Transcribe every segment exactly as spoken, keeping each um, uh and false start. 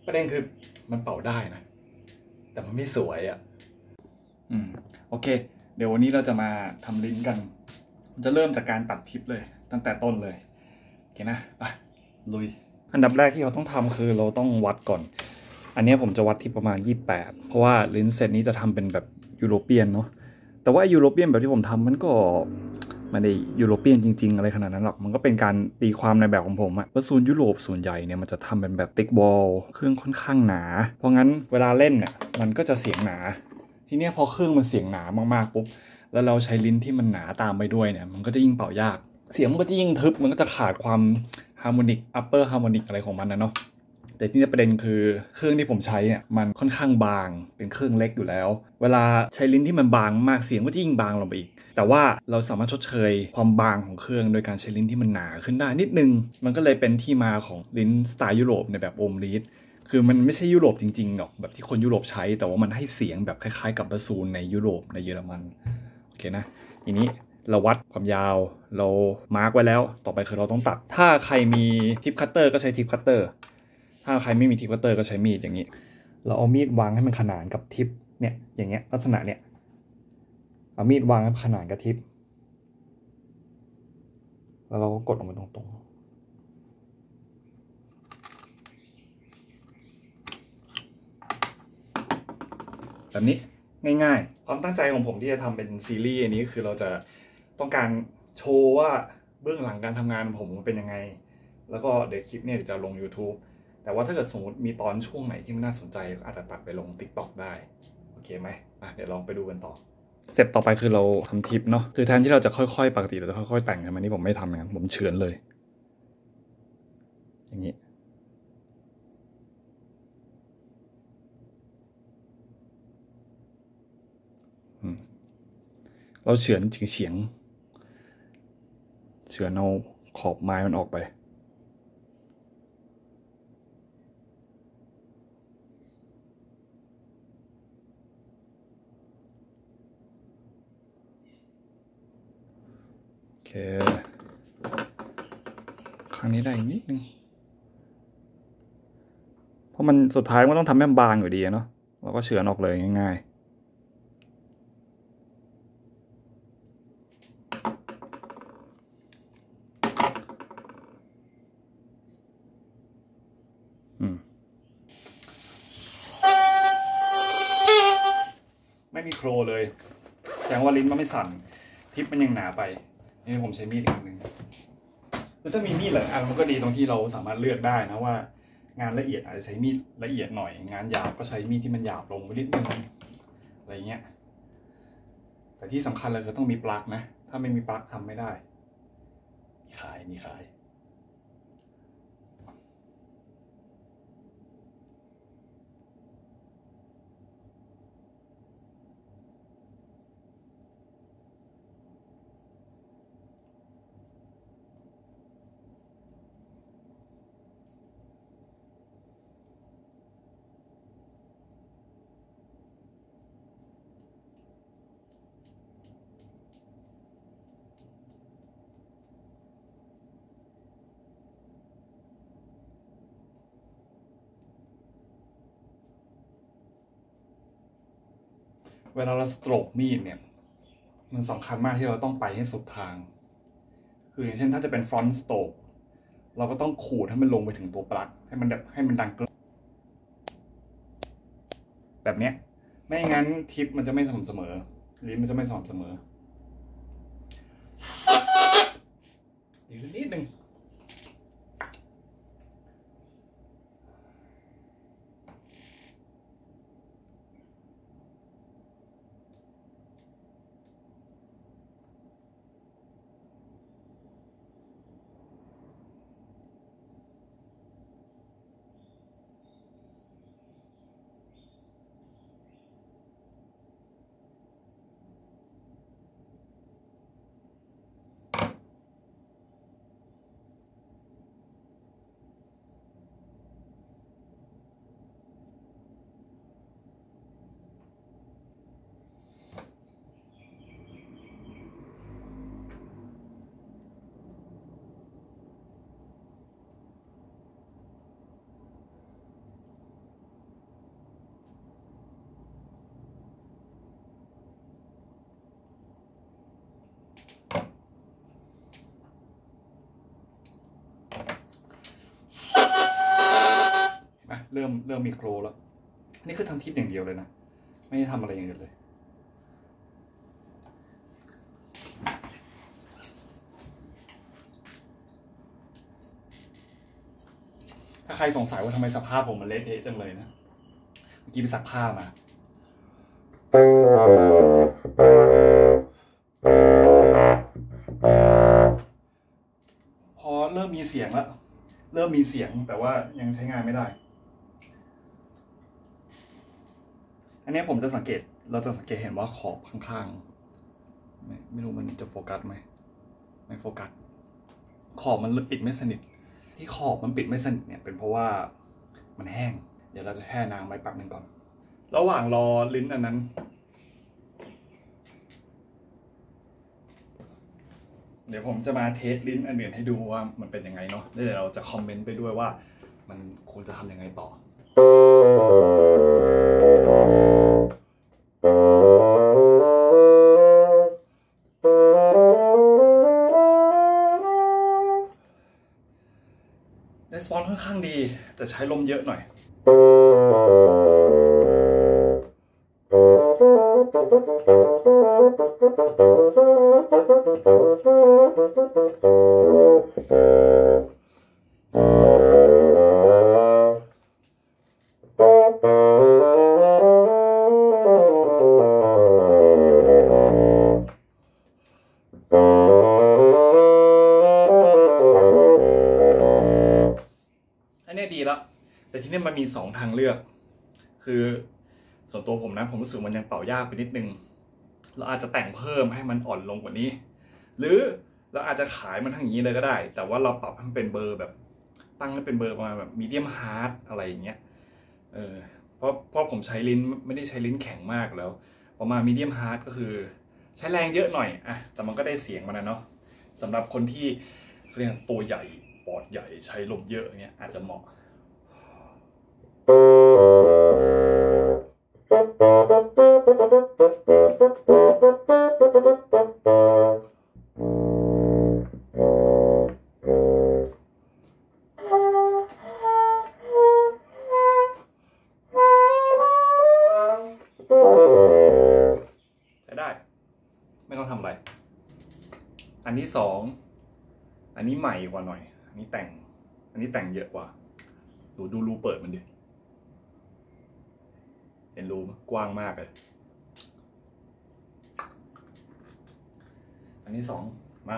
ประเด็นคือมันเป่าได้นะแต่มันไม่สวยอ่ะอืมโอเคเดี๋ยววันนี้เราจะมาทำลิ้นกันจะเริ่มจากการตัดทิปเลยตั้งแต่ต้นเลยโอเคนะไปลุยอันดับแรกที่เราต้องทำคือเราต้องวัดก่อนอันนี้ผมจะวัดที่ประมาณยี่สิบแปดเพราะว่าลิ้นเซตนี้จะทำเป็นแบบยุโรเปียนเนาะแต่ว่ายุโรเปียนแบบที่ผมทำมันก็ไม่ได้ยุโรเปียนจริงๆอะไรขนาดนั้นหรอกมันก็เป็นการตีความในแบบของผมอะว่าโซนยุโรปส่วนใหญ่เนี่ยมันจะทำเป็นแบบติ๊กบอลเครื่องค่อนข้างหนาเพราะงั้นเวลาเล่นเนี่ยมันก็จะเสียงหนาทีนี้พอเครื่องมันเสียงหนามากๆปุ๊บแล้วเราใช้ลิ้นที่มันหนาตามไปด้วยเนี่ยมันก็จะยิ่งเป่ายากเสียงมันก็จะยิ่งทึบมันก็จะขาดความฮาร์โมนิกอัปเปอร์ฮาร์โมนิกอะไรของมันนะเนาะแต่ที่นี่ประเด็นคือเครื่องที่ผมใช้เนี่ยมันค่อนข้างบางเป็นเครื่องเล็กอยู่แล้วเวลาใช้ลิ้นที่มันบางมากเสียงก็จะยิ่งบางลงไปอีกแต่ว่าเราสามารถชดเชยความบางของเครื่องโดยการใช้ลิ้นที่มันหนาขึ้นได้นิดนึงมันก็เลยเป็นที่มาของลิ้นสไตล์ยุโรปในแบบโอมลีดคือมันไม่ใช่ยุโรปจริงๆหรอกแบบที่คนยุโรปใช้แต่ว่ามันให้เสียงแบบคล้ายๆกับบาซูนในยุโรปในเยอรมันโอเคนะทีนี้เราวัดความยาวเรามาร์กไว้แล้วต่อไปคือเราต้องตัดถ้าใครมีทิปคัตเตอร์ก็ใช้ทิปคัตเตอร์ถ้าใครไม่มีทิปคัตเตอร์ก็ใช้มีดอย่างนี้เราเอามีดวางให้มันขนานกับทิปเนี่ยอย่างเงี้ยลักษณะเนี่ยเอามีดวางให้ขนานกับทิปแล้วเราก็กดออกมาตรงๆแบบนี้ง่ายๆความตั้งใจของผมที่จะทำเป็นซีรีส์อันนี้คือเราจะต้องการโชว์ว่าเบื้องหลังการทำงานของผมมันเป็นยังไงแล้วก็เดี๋ยวคลิปเนี่ยจะลง YouTube แต่ว่าถ้าเกิดสมมติมีตอนช่วงไหนที่มันน่าสนใจก็อาจจะตัดไปลง TikTok ได้โอเคไหมอ่ะเดี๋ยวลองไปดูกันต่อสเต็ปต่อไปคือเราทำทิปเนาะคือแทนที่เราจะค่อยๆปกติเราจะค่อยๆแต่งกันมานี่ผมไม่ทำอย่างนั้นผมเฉือนเลยอย่างนี้เราเฉือนเฉียงเฉือนเอาขอบไม้มันออกไปโอเคครั้งนี้ได้อีกนิดนึงเพราะมันสุดท้ายมันต้องทำให้มันบางอยู่ดีเนาะเราก็เฉือนออกเลยง่ายๆไม่มีโครเลยแสดงว่าลิ้นมันไม่สั่นทิปมันยังหนาไปนี่ผมใช้มีดอีกนึงคือถ้ามีมีดหลายอันมันก็ดีตรงที่เราสามารถเลือกได้นะว่างานละเอียดอาจจะใช้มีดละเอียดหน่อยงานหยาบก็ใช้มีดที่มันหยาบลงไปนิดนึงอะไรเงี้ยแต่ที่สำคัญเลยคือต้องมีปลั๊กนะถ้าไม่มีปลั๊กทำไม่ได้มีขายมีขายเวลาเราสโตรกมีดเนี่ยมันสำคัญมากที่เราต้องไปให้สุดทางคืออย่างเช่นถ้าจะเป็นฟรอนต์สโตรกเราก็ต้องขูดให้มันลงไปถึงตัวปลั๊กให้มันแบบให้มันดังแบบเนี้ยไม่งั้นทิปมันจะไม่สม่ำเสมอลิ้นมันจะไม่สม่ำเสมออีกนิดนึงเริ่มเริ่มมีโครแล้วนี่คือทำทิปอย่างเดียวเลยนะไม่ได้ทำอะไรอย่างอื่นเลยถ้าใครสงสัยว่าทำไมสภาพผมมันเละเทะจังเลยนะเมื่อกี้ไปซักผ้ามาพอเริ่มมีเสียงแล้วเริ่มมีเสียงแต่ว่ายังใช้งานไม่ได้อันนี้ผมจะสังเกตเราจะสังเกตเห็นว่าขอบข้างๆไม่ไม่รู้มันจะโฟกัสไหมไม่โฟกัสขอบมันปิดไม่สนิทที่ขอบมันปิดไม่สนิทเนี่ยเป็นเพราะว่ามันแห้งเดี๋ยวเราจะแช่น้ำไว้แป๊บนึงก่อนระหว่างรอลิ้นอันนั้นเดี๋ยวผมจะมาเทสลิ้นอันอื่นให้ดูว่ามันเป็นยังไงเนาะแล้วเดี๋ยวเราจะคอมเมนต์ไปด้วยว่ามันควรจะทำยังไงต่อレスปอนค่อนข้างดีแต่ใช้ลมเยอะหน่อยดีแล้วแต่ที่นี่มันมีสองทางเลือกคือส่วนตัวผมนะผมรู้สึกมันยังเป่ายากไปนิดนึงเราอาจจะแต่งเพิ่มให้มันอ่อนลงกว่านี้หรือเราอาจจะขายมันทั้งอย่างนี้เลยก็ได้แต่ว่าเราปรับให้มันเป็นเบอร์แบบตั้งให้เป็นเบอร์ประมาณแบบมีเดียมฮาร์ดอะไรอย่างเงี้ยเออเพราะเพราะผมใช้ลิ้นไม่ได้ใช้ลิ้นแข็งมากแล้วประมาณมีเดียมฮาร์ดก็คือใช้แรงเยอะหน่อยอะแต่มันก็ได้เสียงมันนะเนาะสำหรับคนที่เรียกตัวใหญ่ปอดใหญ่ใช้ลมเยอะเงี้ยอาจจะเหมาะใช้ได้ไม่ต้องทำอะไรอันที่สองอันนี้ใหม่กว่าหน่อยอันนี้แต่งอันนี้แต่งเยอะกว่าดูดูรูเปิดมันดิเห็นรูกว้างมากเลยอันที่สองมา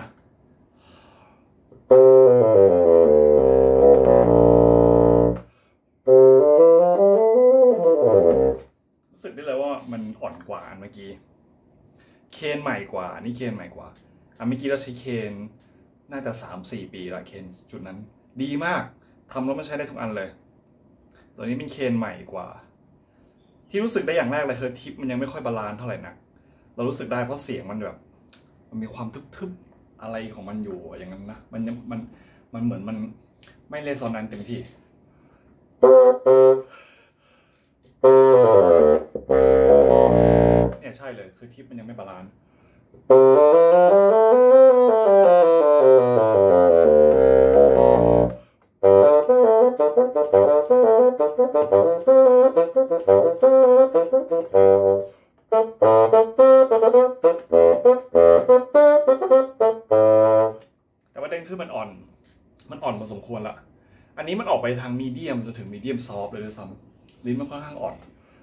รู้สึกได้เลยว่ามันอ่อนกว่าอันเมื่อกี้เคนใหม่กว่านี่เคนใหม่กว่าอันเมื่อกี้เราใช้เคนน่าจะสามสี่ปีละเคนจุดนั้นดีมากทำแล้วมันใช้ได้ทุกอันเลยตัวนี้เป็นเคนใหม่กว่าที่รู้สึกได้อย่างแรกเลยคือทิปมันยังไม่ค่อยบาลานซ์เท่าไหร่นักเรารู้สึกได้เพราะเสียงมันแบบมันมีความทึบๆอะไรของมันอยู่อย่างนั้นนะมันมันมันเหมือนมันไม่เรโซแนนซ์เต็มที่เนี่ยใช่เลยคือทิปมันยังไม่บาลานซ์แต่ประเด็นคือมันอ่อนมันอ่อนพอสมควรละอันนี้มันออกไปทางมีเดียมจนถึงมีเดียมซอฟต์เลยด้วยซ้ำลิ้นมันค่อนข้างอ่อน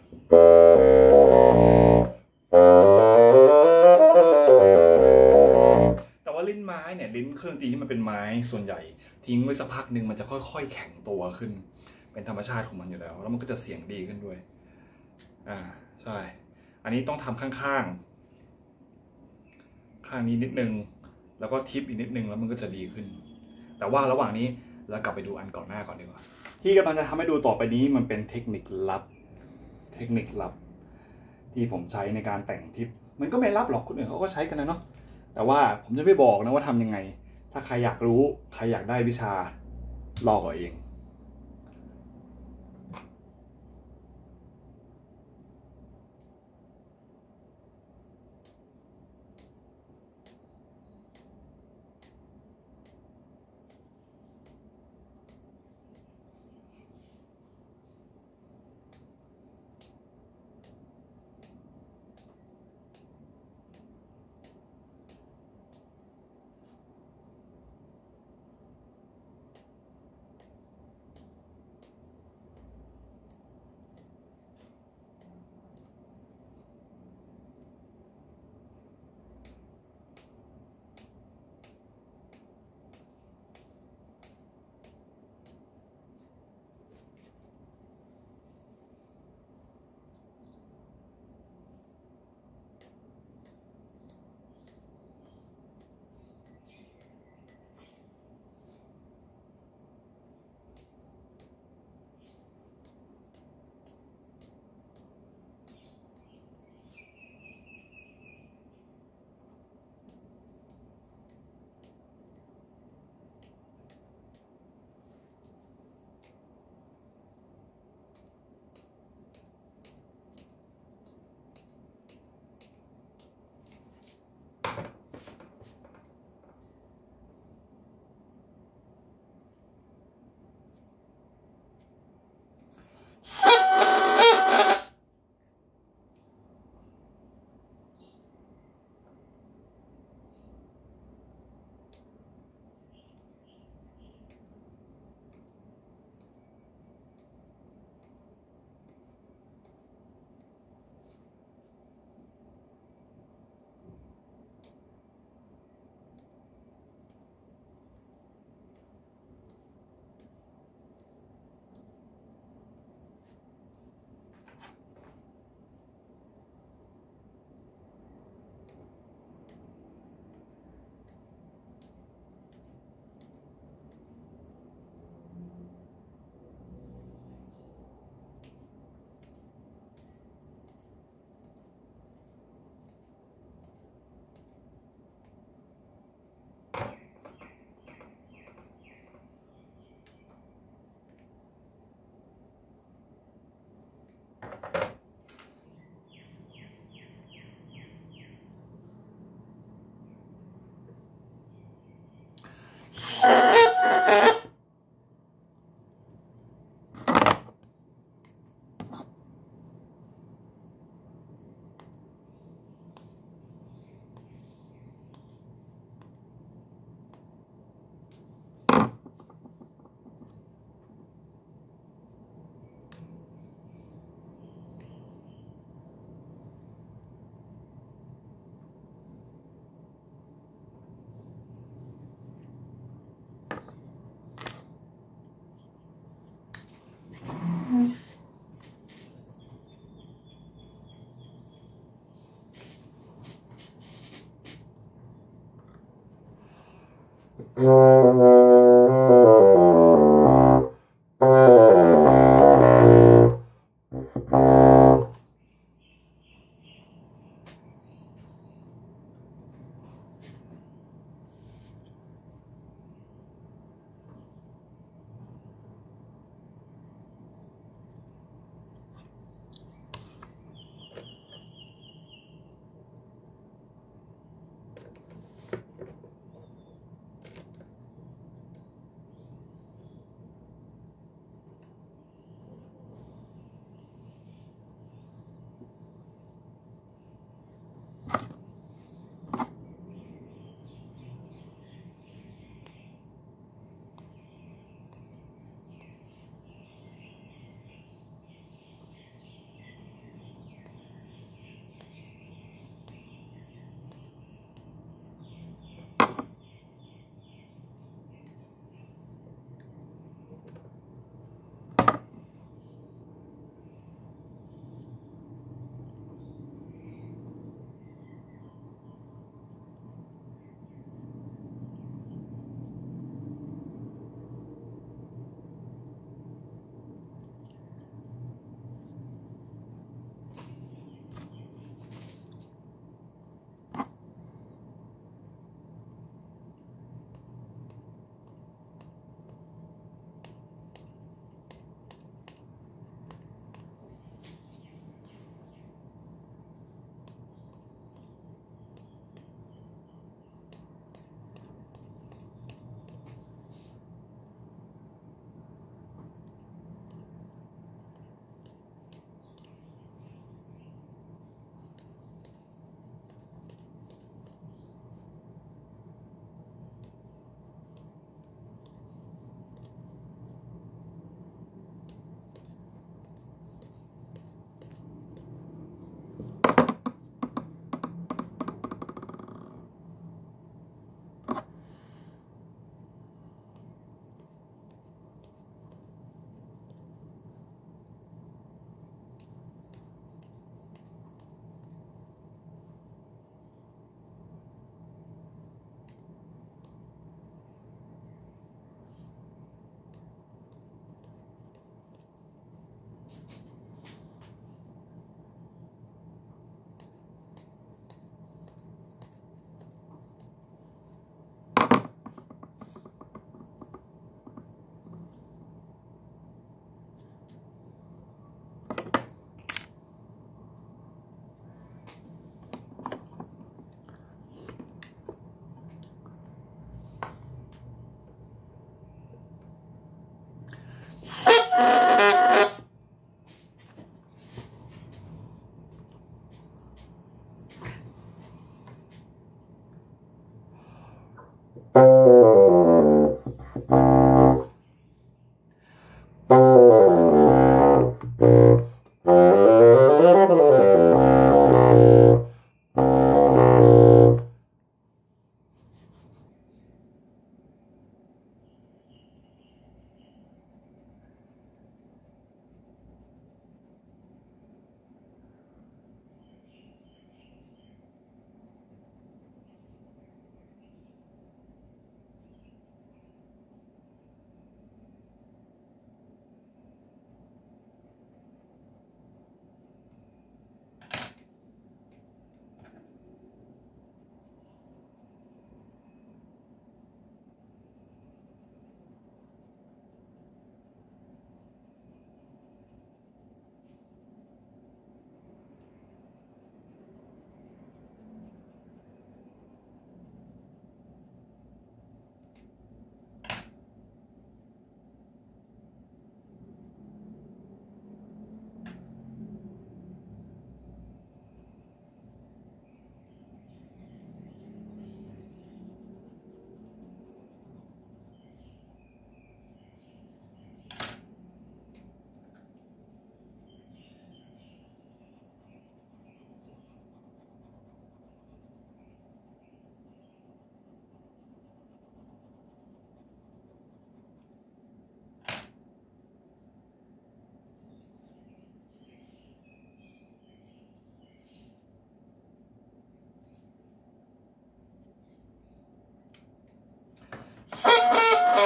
แต่ว่าลิ้นไม้เนี่ยลิ้นเครื่องตีที่มันเป็นไม้ส่วนใหญ่ทิ้งไว้สักพักหนึ่งมันจะค่อยๆแข็งตัวขึ้นเป็นธรรมชาติของมันอยู่แล้วแล้วมันก็จะเสียงดีขึ้นด้วยอ่าใช่อันนี้ต้องทำข้างๆข้างนี้นิดนึงแล้วก็ทิปอีกนิดนึงแล้วมันก็จะดีขึ้นแต่ว่าระหว่างนี้เรากลับไปดูอันก่อนหน้าก่อนดีกว่าที่กำลังจะทำให้ดูต่อไปนี้มันเป็นเทคนิคลับเทคนิคลับที่ผมใช้ในการแต่งทิปมันก็ไม่ลับหรอกคนอื่นเขาก็ใช้กันนะเนาะแต่ว่าผมจะไม่บอกนะว่าทำยังไงถ้าใครอยากรู้ใครอยากได้วิชาลอกเอาเอง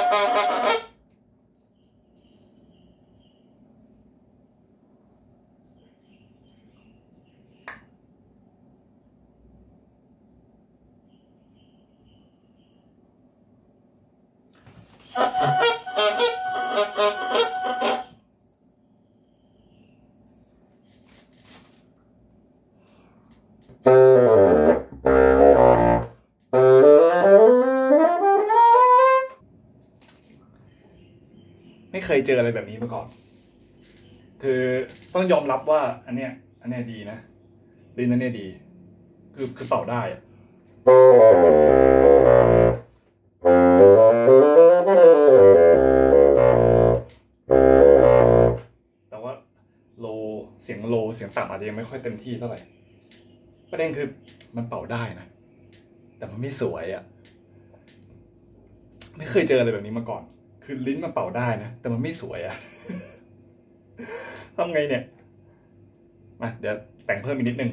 ไม่เคยเจออะไรแบบนี้มาก่อนคือต้องยอมรับว่าอันเนี้ยอันเนี้ยดีนะลิ้นอันเนี้ยดีคือคือเป่าได้อะแต่ว่าโลเสียงโลเสียงต่ำอาจจะยังไม่ค่อยเต็มที่เท่าไหร่ประเด็นคือมันเป่าได้นะแต่มันไม่สวยอ่ะไม่เคยเจออะไรแบบนี้มาก่อนคือลิ้นมันเป่าได้นะแต่มันไม่สวยอ่ะทำไงเนี่ยมาเดี๋ยวแต่งเพิ่มอีกนิดนึง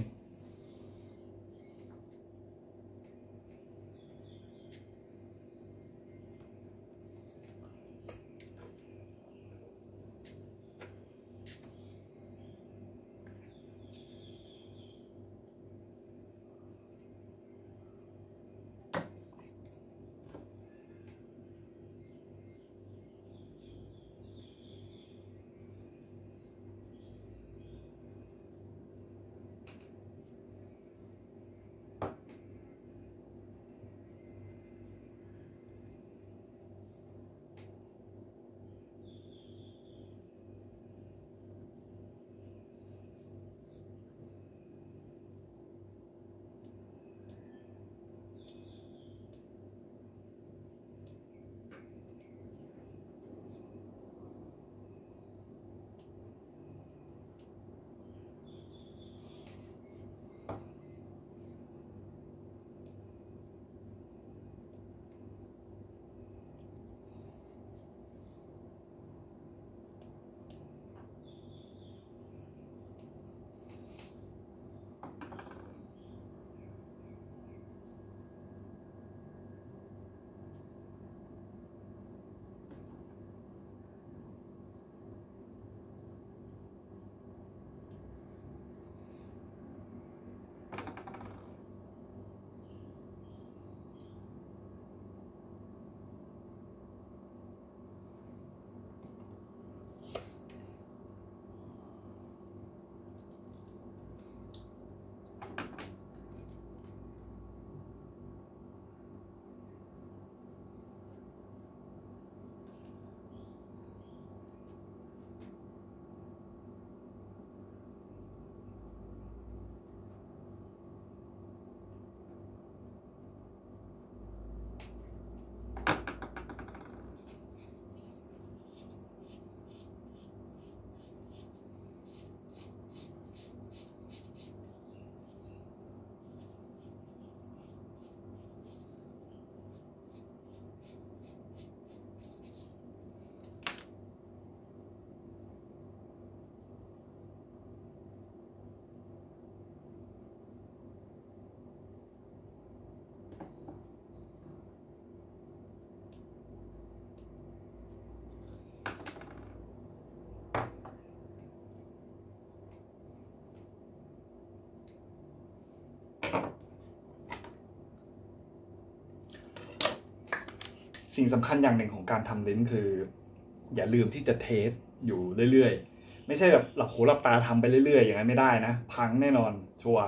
สิ่งสำคัญอย่างหนึ่งของการทำลิ้นคืออย่าลืมที่จะเทสอยู่เรื่อยๆไม่ใช่แบบหลับหูหลับตาทำไปเรื่อยๆอย่างนั้นไม่ได้นะพังแน่นอนชัวร์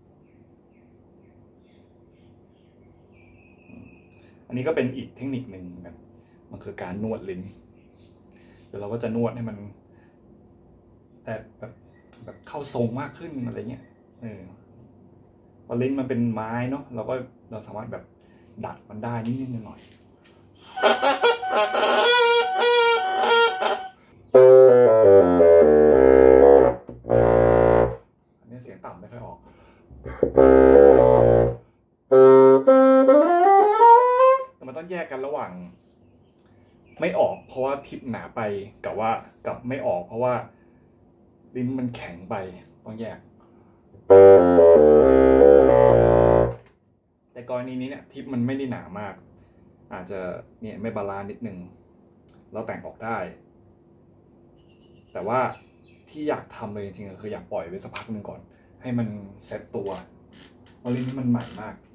อันนี้ก็เป็นอีกเทคนิคหนึ่งแบบมันคือการนวดลิ้นเดี๋ยวเราก็จะนวดให้มันแต่แบบแบบเข้าทรงมากขึ้นอะไรเงี้ยเออพอลิ้นมันเป็นไม้เนาะเราก็เราสามารถแบบดัดมันได้นิดๆหน่อยอันนี้เสียงต่ำไม่ค่อยออกแต่มันต้องแยกกันระหว่างไม่ออกเพราะว่าทิปหนาไปกับว่ากับไม่ออกเพราะว่าลิ้นมันแข็งไปต้องแยกแต่กรณีนี้เนี่ยทิปมันไม่ได้หนามากอาจจะเนี่ยไม่บาลานซ์นิดนึงเราแต่งออกได้แต่ว่าที่อยากทำเลยจริงๆคืออยากปล่อยไว้สักพักหนึ่งก่อนให้มันเซ็ตตัวเพราะลิ้นนี้มันใหม่มาก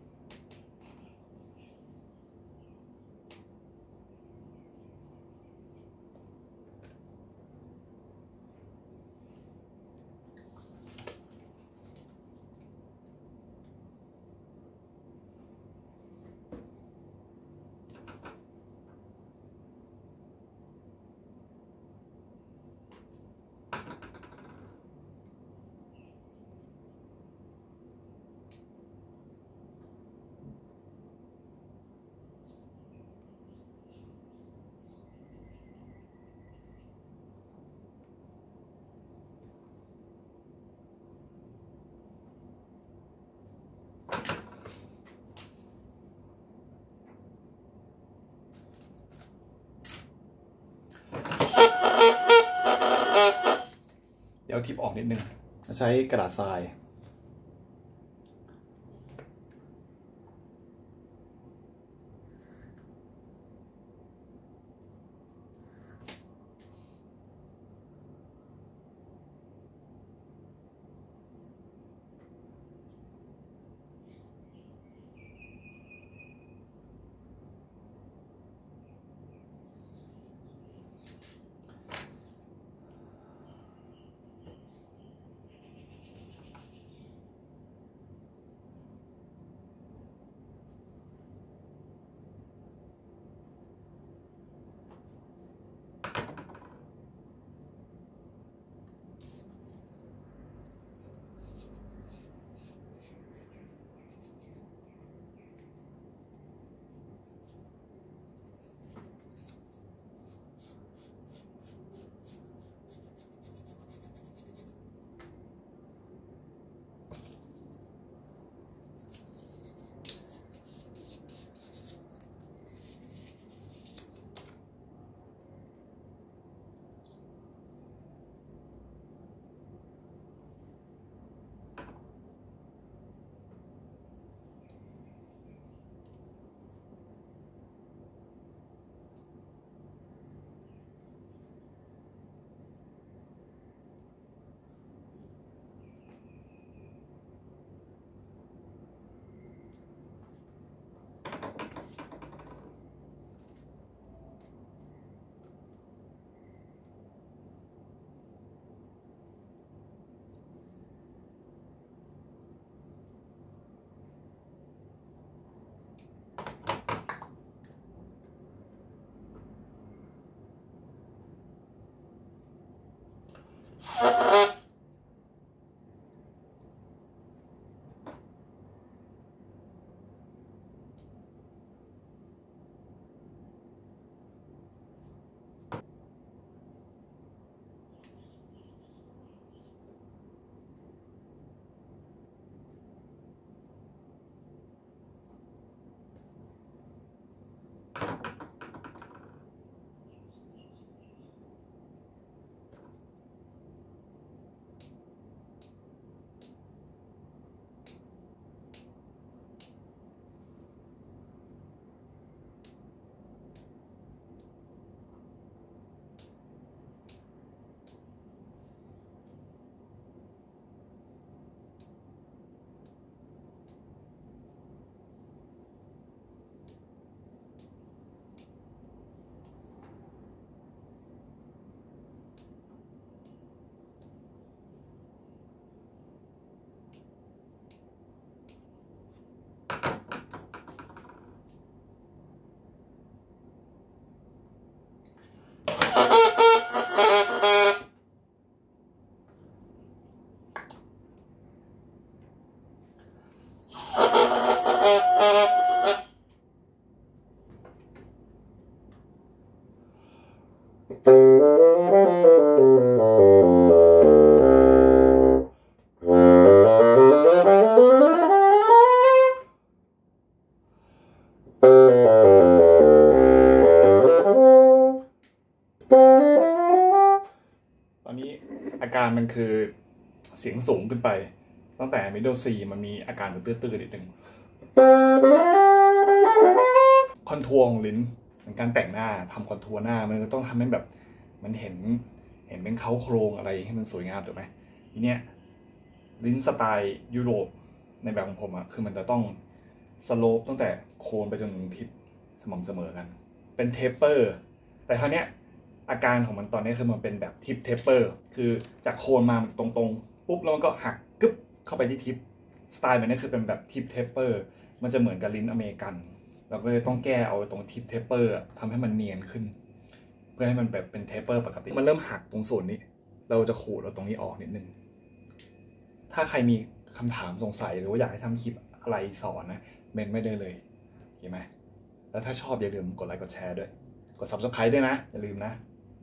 เดี๋ยวทิปออกนิดนึงใช้กระดาษทรายตอนนี้อาการมันคือเสียงสูงขึ้นไปตั้งแต่ middle C มันมีอาการเหมือนตื้อๆนิดนึงคอนทัวร์ของลิ้นเหมือนการแต่งหน้าทำคอนทัวร์หน้ามันก็ต้องทำให้แบบมันเห็นเห็นเป็นเค้าโครงอะไรให้มันสวยงามถูกไหมทีเนี้ยลิ้นสไตล์ยุโรปในแบบของผมอะคือมันจะต้องสโลปตั้งแต่โคนไปจนถึงทิศสม่ำเสมอกันเป็นเทปเปอร์แต่คราวเนี้ยอาการของมันตอนนี้คือมันเป็นแบบทิปเทปเปอร์คือจากโคนมาตรงๆปุ๊บแล้วมันก็หักกึ๊บเข้าไปที่ทิปสไตล์มันนี่คือเป็นแบบทิปเทปเปอร์มันจะเหมือนกับลิ้นอเมริกันเราก็เลยต้องแก้เอาตรงทิปเทปเปอร์ทำให้มันเนียนขึ้นเพื่อให้มันแบบเป็นเทปเปอร์ปกติมันเริ่มหักตรงส่วนนี้เราจะขูดเอาตรงนี้ออกนิดนึงถ้าใครมีคำถามสงสัยหรือว่าอยากให้ทำคลิปอะไรสอนนะเมนไม่ได้เลยเห็นไหมแล้วถ้าชอบอย่าลืมกดไลค์กดแชร์ด้วยกด ซับสไครบ์ ด้วยนะอย่าลืมนะ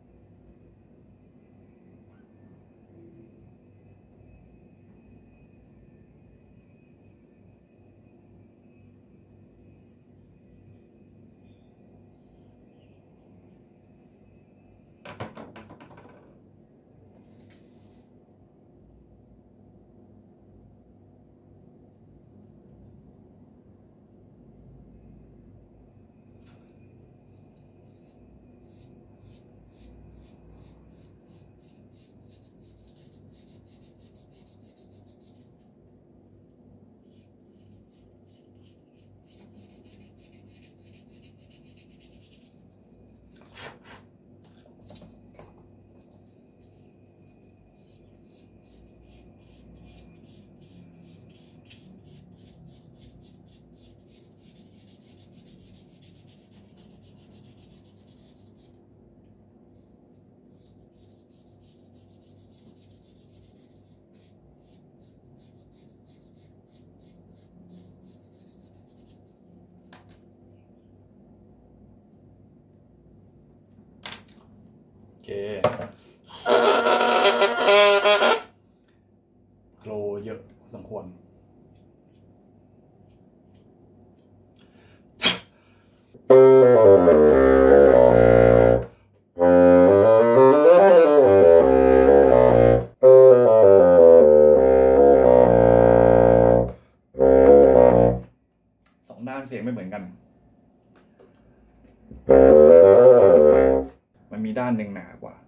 โอเคโคลเยอะพอสมควรสองด้านเสียงไม่เหมือนกันมันมีด้านหนึ่งหนากว่า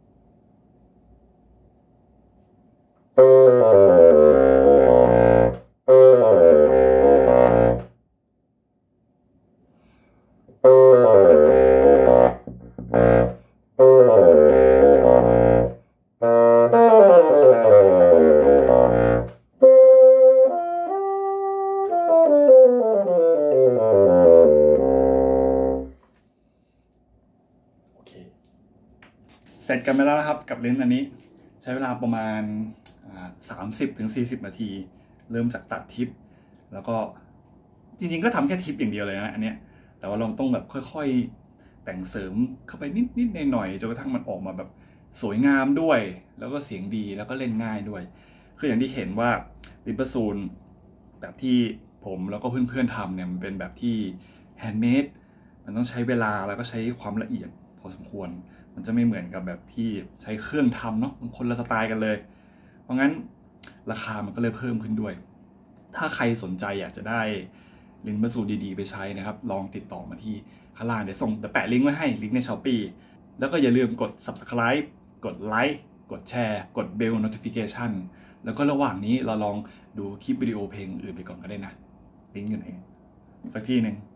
เสร็จกันไปแล้วนะครับกับเลนส์อันนี้ใช้เวลาประมาณ สามสิบถึงสี่สิบ นาทีเริ่มจากตัดทิปแล้วก็จริงๆก็ทำแค่ทิปอย่างเดียวเลยนะอันเนี้ยแต่ว่าเราต้องแบบค่อยๆแต่งเสริมเข้าไปนิดๆหน่อยๆจนกระทั่งมันออกมาแบบสวยงามด้วยแล้วก็เสียงดีแล้วก็เล่นง่ายด้วยคืออย่างที่เห็นว่าลิปเปอร์ซูนแบบที่ผมแล้วก็เพื่อนๆทำเนี่ยมันเป็นแบบที่แฮนด์เมดมันต้องใช้เวลาแล้วก็ใช้ความละเอียดพอสมควรมันจะไม่เหมือนกับแบบที่ใช้เครื่องทำเนาะมันคนละสไตล์กันเลยเพราะงั้นราคามันก็เลยเพิ่มขึ้นด้วยถ้าใครสนใจอยากจะได้ลินเบอร์ซูดีๆไปใช้นะครับลองติดต่อมาที่ข้างล่างเดี๋ยวส่งแต่แปะลิงก์ไว้ให้ลิงก์ใน ช้อปปี้ แล้วก็อย่าลืมกด ซับสไครบ์ กดไลค์กดแชร์กด Bell Notification แล้วก็ระหว่างนี้เราลองดูคลิปวิดีโอเพลงอื่นไปก่อนก็ได้นะลิงก์อยู่ไหนสักที่หนึ่ง